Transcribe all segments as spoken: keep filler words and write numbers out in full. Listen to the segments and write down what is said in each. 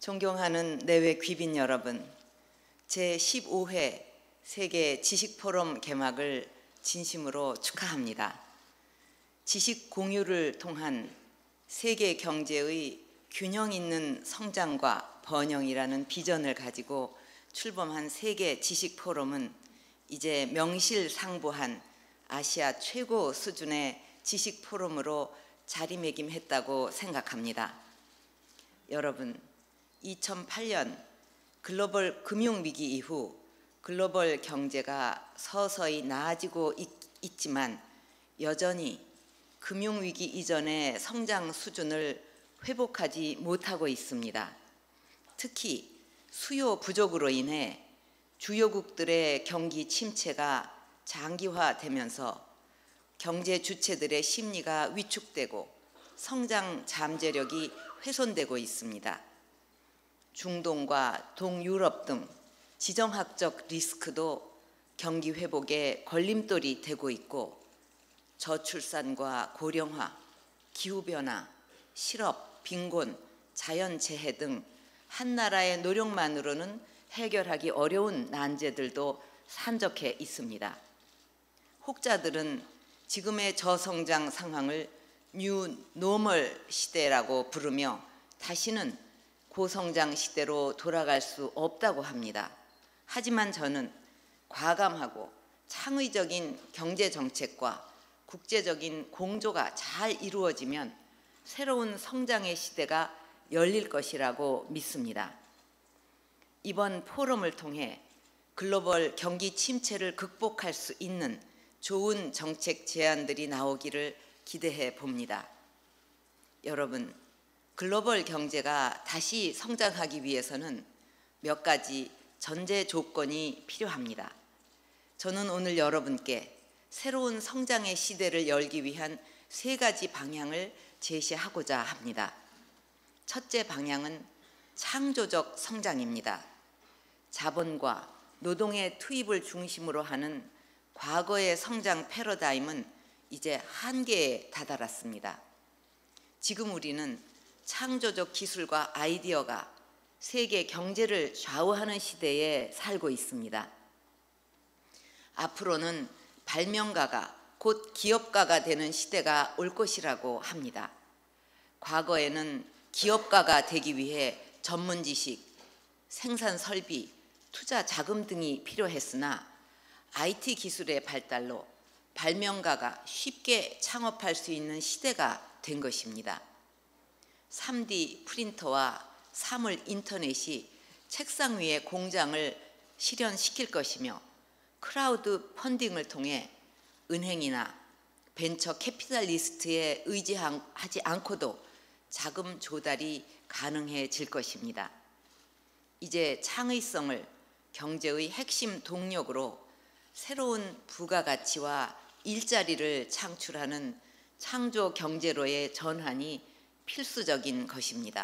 존경하는 내외 귀빈 여러분, 제십오 회 세계 지식포럼 개막을 진심으로 축하합니다. 지식 공유를 통한 세계 경제의 균형 있는 성장과 번영이라는 비전을 가지고 출범한 세계 지식포럼은 이제 명실상부한 아시아 최고 수준의 지식포럼으로 자리매김했다고 생각합니다. 여러분, 이천팔 년 글로벌 금융위기 이후 글로벌 경제가 서서히 나아지고 있, 있지만 여전히 금융위기 이전의 성장 수준을 회복하지 못하고 있습니다. 특히 수요 부족으로 인해 주요국들의 경기 침체가 장기화되면서 경제 주체들의 심리가 위축되고 성장 잠재력이 훼손되고 있습니다. 중동과 동유럽 등 지정학적 리스크도 경기 회복에 걸림돌이 되고 있고 저출산과 고령화, 기후변화, 실업, 빈곤, 자연재해 등 한 나라의 노력만으로는 해결하기 어려운 난제들도 산적해 있습니다. 혹자들은 지금의 저성장 상황을 뉴 노멀 시대라고 부르며 다시는 고성장 시대로 돌아갈 수 없다고 합니다. 하지만 저는 과감하고 창의적인 경제정책과 국제적인 공조가 잘 이루어지면 새로운 성장의 시대가 열릴 것이라고 믿습니다. 이번 포럼을 통해 글로벌 경기 침체를 극복할 수 있는 좋은 정책 제안들이 나오기를 기대해 봅니다. 여러분, 글로벌 경제가 다시 성장하기 위해서는 몇 가지 전제 조건이 필요합니다. 저는 오늘 여러분께 새로운 성장의 시대를 열기 위한 세 가지 방향을 제시하고자 합니다. 첫째 방향은 창조적 성장입니다. 자본과 노동의 투입을 중심으로 하는 과거의 성장 패러다임은 이제 한계에 다다랐습니다. 지금 우리는 창조적 기술과 아이디어가 세계 경제를 좌우하는 시대에 살고 있습니다. 앞으로는 발명가가 곧 기업가가 되는 시대가 올 것이라고 합니다. 과거에는 기업가가 되기 위해 전문 지식, 생산 설비, 투자 자금 등이 필요했으나 아이티 기술의 발달로 발명가가 쉽게 창업할 수 있는 시대가 된 것입니다. 삼 디 프린터와 사물 인터넷이 책상 위에 공장을 실현시킬 것이며 크라우드 펀딩을 통해 은행이나 벤처 캐피탈리스트에 의지하지 않고도 자금 조달이 가능해질 것입니다. 이제 창의성을 경제의 핵심 동력으로 새로운 부가가치와 일자리를 창출하는 창조 경제로의 전환이 필수적인 것입니다.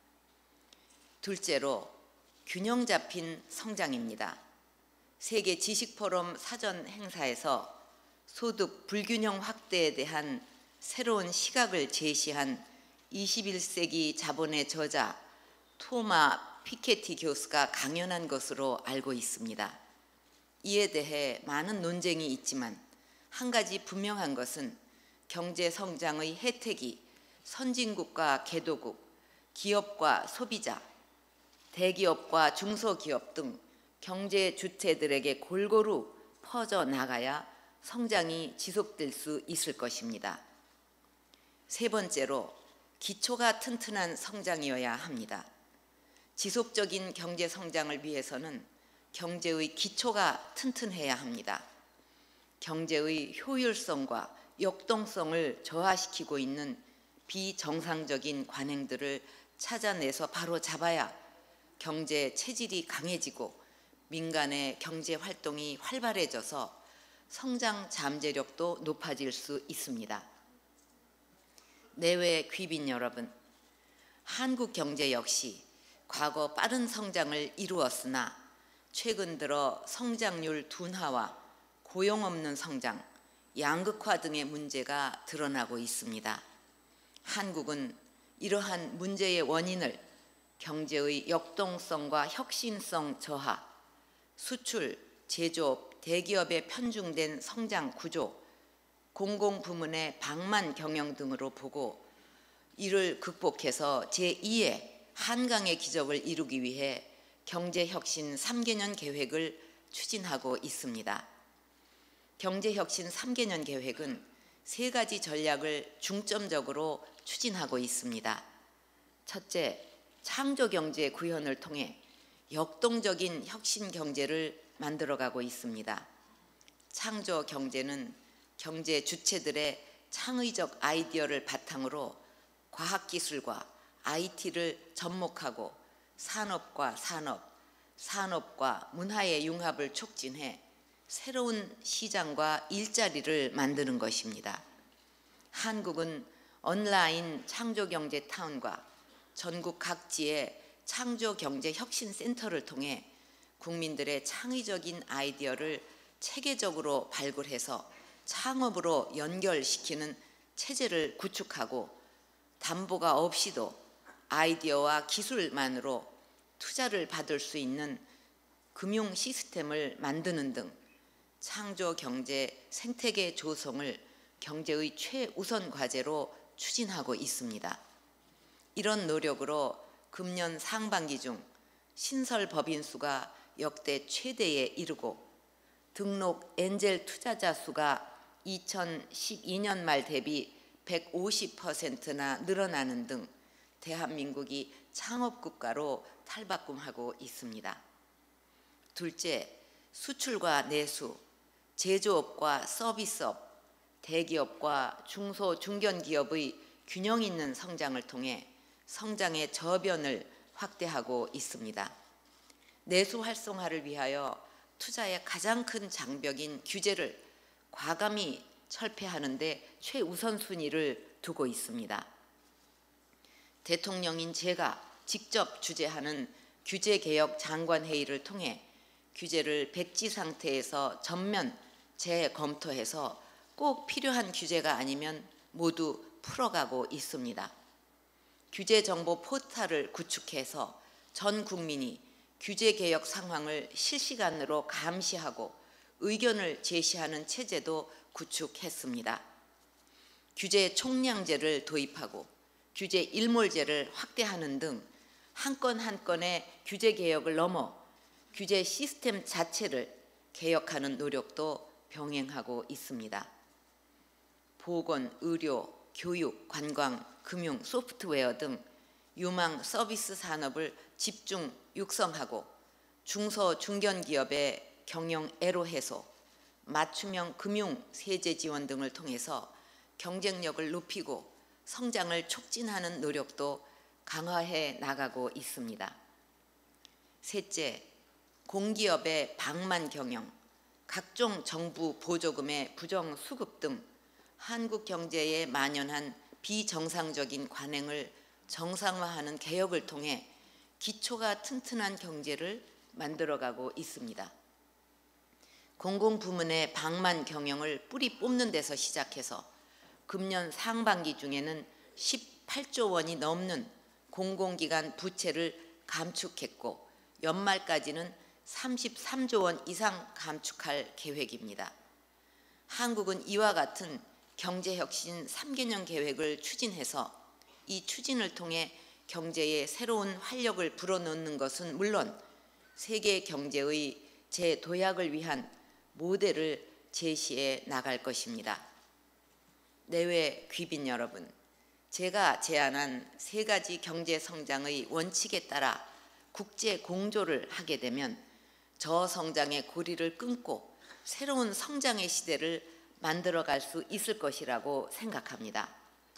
둘째로 균형 잡힌 성장입니다. 세계 지식포럼 사전 행사에서 소득 불균형 확대에 대한 새로운 시각을 제시한 이십일 세기 자본의 저자 토마 피케티 교수가 강연한 것으로 알고 있습니다. 이에 대해 많은 논쟁이 있지만 한 가지 분명한 것은 경제 성장의 혜택이 선진국과 개도국, 기업과 소비자, 대기업과 중소기업 등 경제 주체들에게 골고루 퍼져나가야 성장이 지속될 수 있을 것입니다. 세 번째로 기초가 튼튼한 성장이어야 합니다. 지속적인 경제 성장을 위해서는 경제의 기초가 튼튼해야 합니다. 경제의 효율성과 역동성을 저하시키고 있는 비정상적인 관행들을 찾아내서 바로 잡아야 경제 체질이 강해지고 민간의 경제 활동이 활발해져서 성장 잠재력도 높아질 수 있습니다. 내외 귀빈 여러분, 한국 경제 역시 과거 빠른 성장을 이루었으나 최근 들어 성장률 둔화와 고용 없는 성장, 양극화 등의 문제가 드러나고 있습니다. 한국은 이러한 문제의 원인을 경제의 역동성과 혁신성 저하, 수출, 제조업, 대기업에 편중된 성장 구조, 공공부문의 방만 경영 등으로 보고 이를 극복해서 제이의 한강의 기적을 이루기 위해 경제혁신 삼 개년 계획을 추진하고 있습니다. 경제혁신 삼 개년 계획은 세 가지 전략을 중점적으로 추진하고 있습니다. 첫째, 창조경제 구현을 통해 역동적인 혁신 경제를 만들어가고 있습니다. 창조경제는 경제 주체들의 창의적 아이디어를 바탕으로 과학기술과 아이티를 접목하고 산업과 산업, 산업과 문화의 융합을 촉진해 새로운 시장과 일자리를 만드는 것입니다. 한국은 온라인 창조경제 타운과 전국 각지의 창조경제혁신센터를 통해 국민들의 창의적인 아이디어를 체계적으로 발굴해서 창업으로 연결시키는 체제를 구축하고 담보가 없이도 아이디어와 기술만으로 투자를 받을 수 있는 금융 시스템을 만드는 등 창조경제 생태계 조성을 경제의 최우선 과제로 추진하고 있습니다. 이런 노력으로 금년 상반기 중 신설 법인 수가 역대 최대에 이르고 등록 엔젤 투자자 수가 이천십이 년 말 대비 백오십 퍼센트나 늘어나는 등 대한민국이 창업국가로 탈바꿈하고 있습니다. 둘째, 수출과 내수, 제조업과 서비스업, 대기업과 중소 중견기업의 균형 있는 성장을 통해 성장의 저변을 확대하고 있습니다. 내수 활성화를 위하여 투자의 가장 큰 장벽인 규제를 과감히 철폐하는 데 최우선 순위를 두고 있습니다. 대통령인 제가 직접 주재하는 규제개혁 장관회의를 통해 규제를 백지 상태에서 전면 재검토해서 꼭 필요한 규제가 아니면 모두 풀어가고 있습니다. 규제정보 포털을 구축해서 전 국민이 규제개혁 상황을 실시간으로 감시하고 의견을 제시하는 체제도 구축했습니다. 규제 총량제를 도입하고 규제 일몰제를 확대하는 등 한 건 한 건의 규제 개혁을 넘어 규제 시스템 자체를 개혁하는 노력도 병행하고 있습니다. 보건, 의료, 교육, 관광, 금융, 소프트웨어 등 유망 서비스 산업을 집중 육성하고 중소 중견기업의 경영 애로 해소, 맞춤형 금융 세제 지원 등을 통해서 경쟁력을 높이고 성장을 촉진하는 노력도 강화해 나가고 있습니다. 셋째, 공기업의 방만 경영, 각종 정부 보조금의 부정 수급 등 한국 경제에 만연한 비정상적인 관행을 정상화하는 개혁을 통해 기초가 튼튼한 경제를 만들어가고 있습니다. 공공부문의 방만 경영을 뿌리 뽑는 데서 시작해서 금년 상반기 중에는 십팔조 원이 넘는 공공기관 부채를 감축했고 연말까지는 삼십삼조 원 이상 감축할 계획입니다. 한국은 이와 같은 경제혁신 삼 개년 계획을 추진해서 이 추진을 통해 경제에 새로운 활력을 불어넣는 것은 물론 세계 경제의 재도약을 위한 모델을 제시해 나갈 것입니다. 내외 귀빈 여러분, 제가 제안한 세 가지 경제 성장의 원칙에 따라 국제 공조를 하게 되면 저성장의 고리를 끊고 새로운 성장의 시대를 만들어갈 수 있을 것이라고 생각합니다.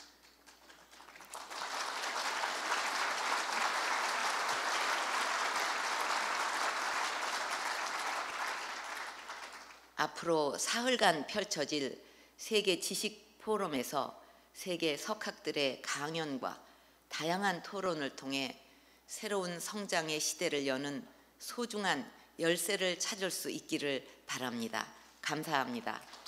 앞으로 사흘간 펼쳐질 세계 지식 포럼에서 세계 석학들의 강연과 다양한 토론을 통해 새로운 성장의 시대를 여는 소중한 열쇠를 찾을 수 있기를 바랍니다. 감사합니다.